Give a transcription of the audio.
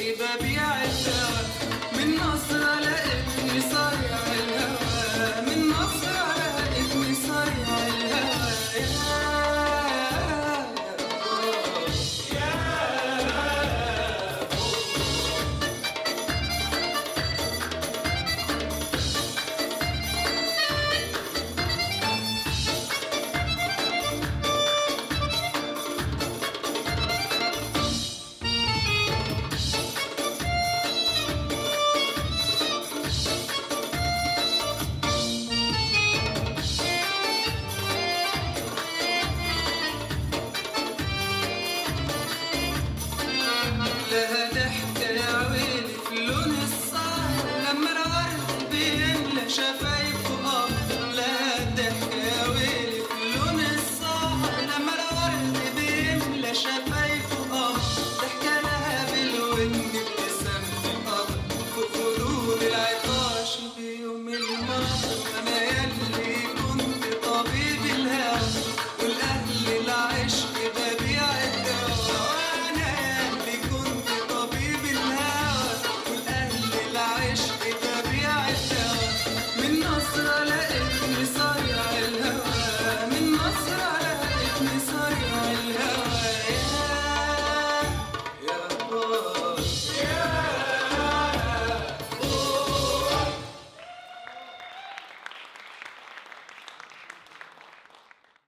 ببيع الهوى من نصر لقيتني صايع الهوى من نصر لقيتني صايع الهوى لها ضحكة يا ويلي في لون السهر لما الورد بيملى شفايفه لها ضحكة يا ويلي في لون السهر لما الورد بيملى شفايفه ضحكة لها بالود